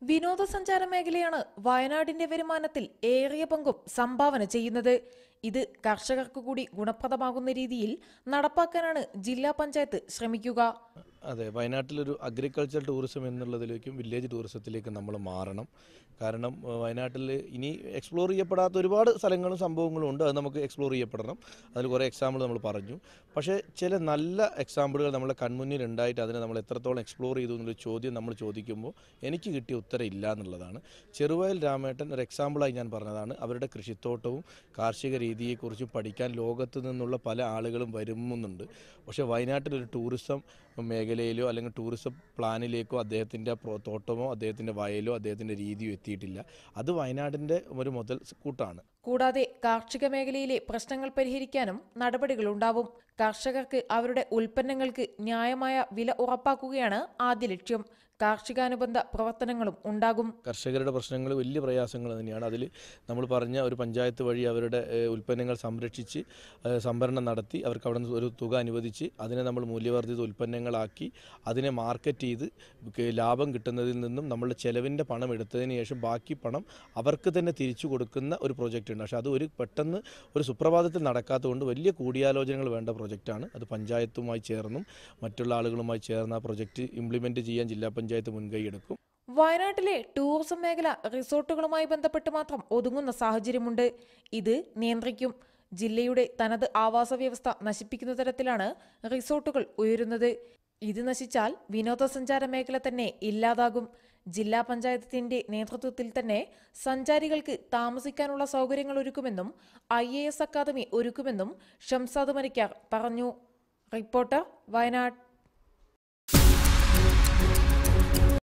വിനോദസഞ്ചാര മേഖലയാണ് വയനാടിന്റെ വരുമാനത്തിൽ ഏറിയ പങ്കും സംഭാവന ചെയ്യുന്നത്. ഇത് കർഷകർക്ക് കൂടി ഗുണപ്രദമാകുന്ന രീതിയിൽ നടപ്പാക്കാനാണ് ജില്ലാ പഞ്ചായത്ത് ശ്രമിക്കുക. അതെ, വയനാട്ടിലൊരു അഗ്രികൾച്ചർ ടൂറിസം എന്നുള്ളതിലേക്കും വില്ലേജ് ടൂറിസത്തിലേക്കും നമ്മൾ മാറണം. കാരണം വയനാട്ടിൽ ഇനി എക്സ്പ്ലോർ ചെയ്യപ്പെടാത്ത ഒരുപാട് സ്ഥലങ്ങളും സംഭവങ്ങളും ഉണ്ട്. അത് നമുക്ക് എക്സ്പ്ലോർ ചെയ്യപ്പെടണം. അതിൽ കുറേ എക്സാമ്പിൾ നമ്മൾ പറഞ്ഞു. പക്ഷേ ചില നല്ല എക്സാമ്പിളുകൾ നമ്മളെ കൺമുന്നിൽ ഉണ്ടായിട്ട് അതിനെ നമ്മൾ എത്രത്തോളം എക്സ്പ്ലോർ ചെയ്തു എന്നുള്ളൊരു ചോദ്യം നമ്മൾ ചോദിക്കുമ്പോൾ എനിക്ക് കിട്ടിയ ഉത്തരം ഇല്ല എന്നുള്ളതാണ്. ചെറുവയൽ രാമേട്ടൻ ഒരു എക്സാമ്പിളായി ഞാൻ പറഞ്ഞതാണ്. അവരുടെ കൃഷിത്തോട്ടവും കാർഷിക രീതിയെക്കുറിച്ചും പഠിക്കാൻ ലോകത്ത് നിന്നുള്ള പല ആളുകളും വരുന്നുണ്ട്. പക്ഷേ വയനാട്ടിലൊരു ടൂറിസം മേഖലയിലോ അല്ലെങ്കിൽ ടൂറിസം പ്ലാനിലേക്കോ അദ്ദേഹത്തിൻ്റെ തോട്ടമോ അദ്ദേഹത്തിൻ്റെ വയലോ അദ്ദേഹത്തിൻ്റെ രീതിയോ എത്തിയിട്ടില്ല. അത് വയനാടിൻ്റെ ഒരു മുതൽ കൂട്ടാണ്. കൂടാതെ കാർഷിക മേഖലയിലെ പ്രശ്നങ്ങൾ പരിഹരിക്കാനും നടപടികളുണ്ടാവും. കർഷകർക്ക് അവരുടെ ഉൽപ്പന്നങ്ങൾക്ക് ന്യായമായ വില ഉറപ്പാക്കുകയാണ് ആദ്യ ലക്ഷ്യം. കാർഷികാനുബന്ധ പ്രവർത്തനങ്ങളും ഉണ്ടാകും. കർഷകരുടെ പ്രശ്നങ്ങൾ വലിയ പ്രയാസങ്ങൾ തന്നെയാണ്. അതിൽ നമ്മൾ പറഞ്ഞ ഒരു പഞ്ചായത്ത് വഴി അവരുടെ ഉൽപ്പന്നങ്ങൾ സംരക്ഷിച്ച് സംഭരണം നടത്തി അവർക്ക് അവിടെ നിന്ന് ഒരു തുക അനുവദിച്ച് അതിനെ നമ്മൾ മൂല്യവർദ്ധിത ഉൽപ്പന്നങ്ങളാക്കി അതിനെ മാർക്കറ്റ് ചെയ്ത് ലാഭം കിട്ടുന്നതിൽ നിന്നും നമ്മളുടെ ചെലവിൻ്റെ പണം എടുത്തതിന് ശേഷം ബാക്കി പണം അവർക്ക് തന്നെ തിരിച്ചു കൊടുക്കുന്ന ഒരു പ്രൊജക്റ്റ് ഉണ്ട്. പക്ഷേ അത് പെട്ടെന്ന് ഒരു സുപ്രഭാതത്തിൽ നടക്കാത്തതുകൊണ്ട് വലിയ കൂടിയാലോചനകൾ വേണ്ട പ്രൊജക്റ്റാണ്. അത് പഞ്ചായത്തുമായി ചേർന്നും മറ്റുള്ള ആളുകളുമായി ചേർന്ന് ആ പ്രൊജക്റ്റ് ഇംപ്ലിമെൻറ്റ് ചെയ്യാൻ ജില്ലാ പഞ്ചായത്ത് മുൻകൈയെടുക്കും. വയനാട്ടിലെ ടൂറിസം മേഖല റിസോർട്ടുകളുമായി ബന്ധപ്പെട്ട് മാത്രം ഒതുങ്ങുന്ന സാഹചര്യമുണ്ട്. ഇത് നിയന്ത്രിക്കും. ജില്ലയുടെ തനത് ആവാസ വ്യവസ്ഥ നശിപ്പിക്കുന്ന തരത്തിലാണ് റിസോർട്ടുകൾ ഉയരുന്നത്. ഇത് നശിച്ചാൽ വിനോദസഞ്ചാര മേഖല തന്നെ ഇല്ലാതാകും. ജില്ലാ പഞ്ചായത്തിന്റെ നേതൃത്വത്തിൽ തന്നെ സഞ്ചാരികൾക്ക് താമസിക്കാനുള്ള സൗകര്യങ്ങൾ ഒരുക്കുമെന്നും IAS അക്കാദമി ഒരുക്കുമെന്നും ഷംസാദ് മരിക്കാർ പറഞ്ഞു. റിപ്പോർട്ടർ, വയനാട്.